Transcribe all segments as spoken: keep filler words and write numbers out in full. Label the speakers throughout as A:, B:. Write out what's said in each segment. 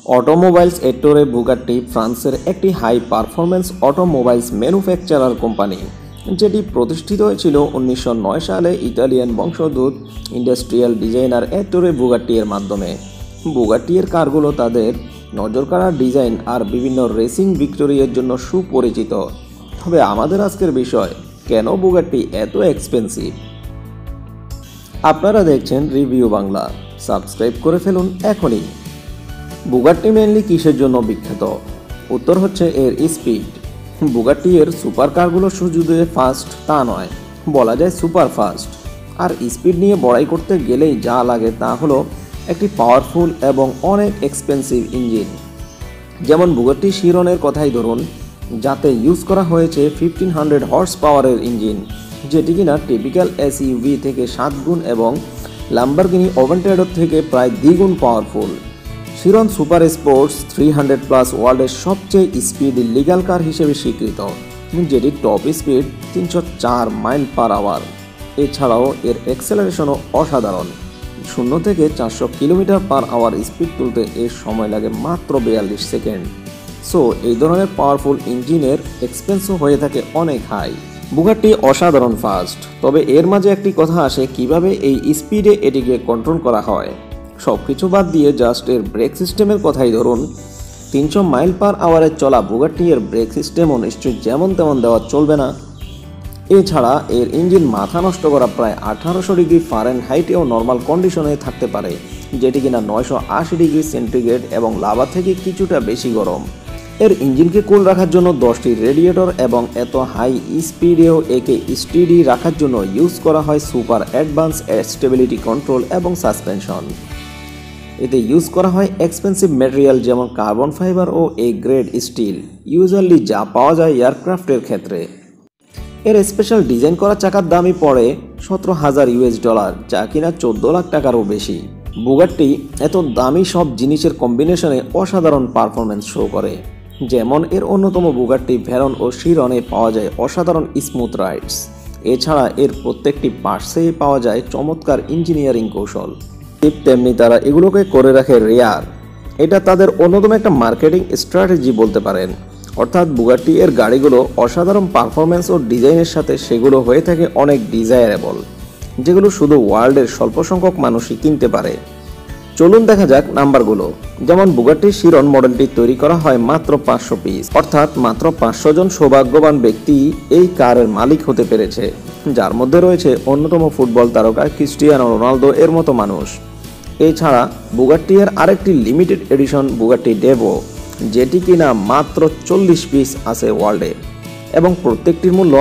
A: Automobiles এট্টোরে Bugatti ফ্রান্সের একটি high performance automobiles manufacturer company, যেটি প্রতিষ্ঠিত হয়েছিল উনিশশো নয় সালে ইতালিয়ান বংশোদ্ভূত ইন্ডাস্ট্রিয়াল ডিজাইনার এট্টোরে বুগাট্টি এর মাধ্যমে। বুগাট্টি এর কারগুলো তাদের নজরকাড়া ডিজাইন আর বিভিন্ন রেসিং ভিক্টোরিয়ার জন্য সুপরিচিত। তবে আমাদের আজকের বিষয়, কেন বুগাট্টি এত এক্সপেন্সিভ? আপনারা দেখছেন রিভিউ বাংলা, সাবস্ক্রাইব করে ফেলুন এখনই। বুগাট্টি মেনলি কিসের জন্য বিখ্যাত? উত্তর হচ্ছে এর স্পিড। বুগাট্টি এর সুপার কারগুলো শুধু যে ফাস্ট তা নয়, বলা যায় সুপার ফাস্ট। আর স্পিড নিয়ে বড়াই করতে গেলেই যা লাগে তা হলো একটি পাওয়ারফুল এবং অনেক এক্সপেন্সিভ ইঞ্জিন। যেমন বুগাট্টি চিরনের কথাই ধরুন, যাতে ইউজ করা হয়েছে ফিফটিন হান্ড্রেড হর্স পাওয়ারের ইঞ্জিন, যেটি কিনা টিপিক্যাল এসইউভি থেকে সাত গুণ এবং ল্যাম্বরগিনি অ্যাভেন্টাডোর থেকে প্রায় দ্বিগুণ powerful. Chiron super sports three hundred plus ওয়ার্ল্ডের সবচেয়ে স্পিড লিগ্যাল কার হিসেবে স্বীকৃত, যেটি টপ স্পিড তিনশো চার মাইল পার আওয়ার। এছাড়াও এর এক্সেলারেশনও অসাধারণ। শূন্য থেকে চারশো কিলোমিটার পার আওয়ার স্পিড তুলতে এর সময় লাগে মাত্র বিয়াল্লিশ সেকেন্ড। সো এই ধরনের পাওয়ারফুল ইঞ্জিনের এক্সপেন্সও হয়ে থাকে অনেক হাই। বুগাট্টি অসাধারণ ফাস্ট, তবে এর মাঝে একটি কথা আসে, কিভাবে এই স্পিডে এটিকে কন্ট্রোল করা হয়। সব কিছু বাদ দিয়ে জাস্ট এর ব্রেক সিস্টেমের কথাই ধরুন, তিনশো মাইল পার আওয়ারে চলা বুগাট্টি এর ব্রেক সিস্টেমও নিশ্চয়ই যেমন তেমন দেওয়া চলবে না। এছাড়া এর ইঞ্জিন মাথা নষ্ট করা প্রায় আঠারোশো ডিগ্রি ফারেনহাইটেও নর্মাল কন্ডিশনে থাকতে পারে, যেটি কিনা নয়শো আশি ডিগ্রি সেন্টিগ্রেড এবং লাভা থেকে কিছুটা বেশি গরম। এর ইঞ্জিনকে কুল রাখার জন্য দশটি রেডিয়েটর এবং এত হাই স্পিডেও একে স্টিডি রাখার জন্য ইউজ করা হয় সুপার অ্যাডভান্স স্টেবিলিটি কন্ট্রোল এবং সাসপেনশন। এতে ইউজ করা হয় এক্সপেন্সিভ ম্যাটেরিয়াল যেমন কার্বন ফাইবার ও এ গ্রেড স্টিল, ইউজুয়ালি যা পাওয়া যায় এয়ারক্রাফটের ক্ষেত্রে। এর স্পেশাল ডিজাইন করা চাকার দামই পড়ে সতেরো হাজার ইউএস ডলার, যা কিনা চোদ্দ লাখ টাকারও বেশি। বুগাট্টি এত দামি সব জিনিসের কম্বিনেশনে অসাধারণ পারফরমেন্স শো করে। যেমন এর অন্যতম বুগাট্টি ভেরন ও চিরনে পাওয়া যায় অসাধারণ স্মুথ রাইডস। এছাড়া এর প্রত্যেকটি পার্টসেই পাওয়া যায় চমৎকার ইঞ্জিনিয়ারিং কৌশল। ঠিক তেমনি তারা এগুলোকে করে রাখে রেয়ার। এটা তাদের অন্যতম একটা মার্কেটিং স্ট্র্যাটেজি বলতে পারেন। অর্থাৎ বুগাট্টি এর গাড়িগুলো অসাধারণ পারফরমেন্স ও ডিজাইনের সাথে সেগুলো হয়ে থাকে অনেক ডিজায়ারেবল, যেগুলো শুধু ওয়ার্ল্ডের স্বল্প সংখ্যক মানুষই কিনতে পারে। চলুন দেখা যাক নাম্বারগুলো। যেমন বুগাট্টি চিরন মডেলটি তৈরি করা হয় মাত্র পাঁচশো পিস, অর্থাৎ মাত্র পাঁচশো জন সৌভাগ্যবান ব্যক্তি এই কারের মালিক হতে পেরেছে, যার মধ্যে রয়েছে অন্যতম ফুটবল তারকা ক্রিস্টিয়ানো রোনালদো এর মতো মানুষ। এছাড়া বুগাট্টি এর আরেকটি লিমিটেড এডিশন বুগাট্টি ডিভো, যেটি কিনা মাত্র চল্লিশ পিস আছে ওয়ার্ল্ডে এবং প্রত্যেকটির মূল্য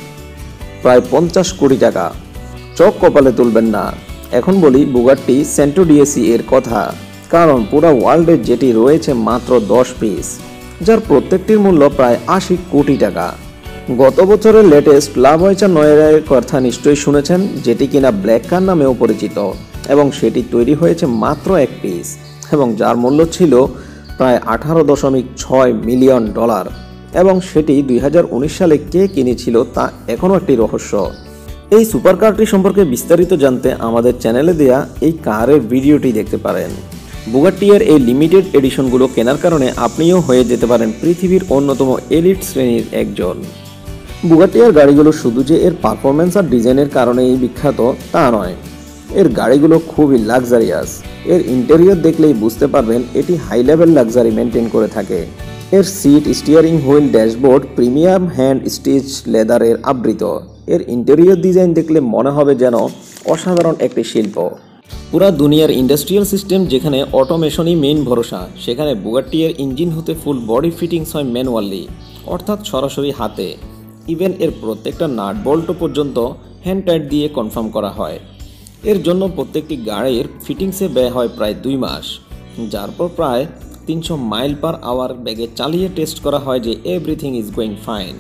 A: প্রায় পঞ্চাশ কোটি টাকা। চোখ কপালে তুলবেন না, এখন বলি বুগাট্টি সেন্টোডিয়েসি এর কথা, কারণ পুরো ওয়ার্ল্ডে যেটি রয়েছে মাত্র দশ পিস, যার প্রত্যেকটির মূল্য প্রায় আশি কোটি টাকা। গত বছরের লেটেস্ট লা ভয়চার নয়েরের কথা নিশ্চয়ই শুনেছেন, যেটি কিনা ব্ল্যাক কার নামেও পরিচিত, এবং সেটি তৈরি হয়েছে মাত্র এক পিস এবং যার মূল্য ছিল প্রায় আঠারো দশমিক ছয় মিলিয়ন ডলার, এবং সেটি দুই হাজার উনিশ সালে কে কিনেছিল তা এখনও একটি রহস্য। এই সুপার কারটি সম্পর্কে বিস্তারিত জানতে আমাদের চ্যানেলে দেয়া এই কারের ভিডিওটি দেখতে পারেন। বুগাট্টি এর এই লিমিটেড এডিশনগুলো কেনার কারণে আপনিও হয়ে যেতে পারেন পৃথিবীর অন্যতম এলিট শ্রেণীর একজন। বুগাট্টি এর গাড়িগুলো শুধু যে এর পারফরমেন্স আর ডিজাইনের কারণেই বিখ্যাত তা নয়, এর গাড়িগুলো খুবই লাক্সারিয়াস। এর ইন্টেরিয়র দেখলেই বুঝতে পারবেন এটি হাই লেভেল লাক্সারি মেনটেন করে থাকে। এর seat, steering wheel, dashboard premium hand stitch লেদারের আবৃত। এর ইন্টেরিয়র ডিজাইন দেখলে মনে হবে যেন অসাধারণ একটি শিল্প। পুরা দুনিয়ার ইন্ডাস্ট্রিয়াল সিস্টেম যেখানে অটোমেশনই মেইন ভরসা, সেখানে বুগাট্টি এর ইঞ্জিন হতে ফুল বডি ফিটিংস হয় ম্যানুয়ালি, অর্থাৎ সরাসরি হাতে। ইভেন এর প্রত্যেকটা নাট বল্ট পর্যন্ত হ্যান্ড টাইট দিয়ে কনফার্ম করা হয়। এর জন্য প্রত্যেকটি গাড়ির ফিটিংসে ব্যয় হয় প্রায় দুই মাস, যার পর প্রায় তিনশো মাইল পার আওয়ার বেগে চালিয়ে টেস্ট করা হয় যে এভরিথিং ইজ গোয়িং ফাইন।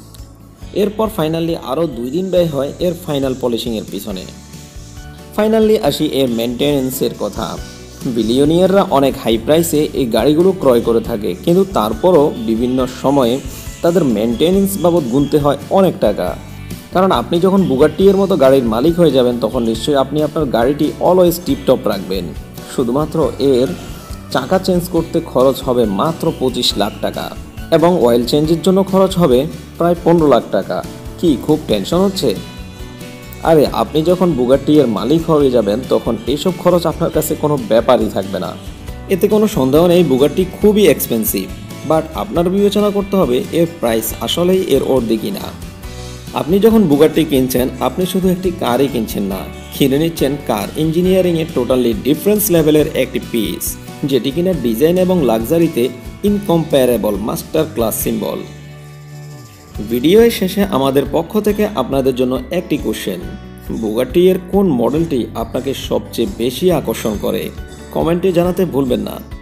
A: এরপর ফাইনালি আরও দুই দিন ব্যয় হয় এর ফাইনাল পলিশিংয়ের পিছনে। ফাইনালি আসি এর মেনটেন্যান্সের কথা। বিলিয়নিয়াররা অনেক হাই প্রাইসে এই গাড়িগুলো ক্রয় করে থাকে, কিন্তু তারপরও বিভিন্ন সময়ে তাদের মেনটেন্যান্স বাবদ গুনতে হয় অনেক টাকা। কারণ আপনি যখন বুগাট্টি এর মতো গাড়ির মালিক হয়ে যাবেন, তখন নিশ্চয়ই আপনি আপনার গাড়িটি অলওয়েজ টিপটপ রাখবেন। শুধুমাত্র এর চাকা চেঞ্জ করতে খরচ হবে মাত্র পঁচিশ লাখ টাকা এবং অয়েল চেঞ্জের জন্য খরচ হবে প্রায় পনেরো লাখ টাকা। কি খুব টেনশন হচ্ছে? আরে আপনি যখন বুগাট্টি এর মালিক হয়ে যাবেন তখন এইসব খরচ আপনার কাছে কোনো ব্যাপারই থাকবে না। এতে কোনো সন্দেহ নেই বুগাট্টি খুবই এক্সপেন্সিভ, বাট আপনার বিবেচনা করতে হবে এর প্রাইস আসলেই এর অর্ধেক কিনা। আপনি যখন বুগাট্টি কিনছেন আপনি শুধু একটি কারই কিনছেন না, কিনে নিচ্ছেন কার ইঞ্জিনিয়ারিং এর টোটালি ডিফারেন্স লেভেলের একটি পিস, যেটি কিনা ডিজাইন এবং লাক্সারিতে ইনকম্পারেবল মাস্টার ক্লাস সিম্বল। ভিডিওর শেষে আমাদের পক্ষ থেকে আপনাদের জন্য একটি কোশ্চেন, বুগাট্টি এর কোন মডেলটি আপনাকে সবচেয়ে বেশি আকর্ষণ করে? কমেন্টে জানাতে ভুলবেন না।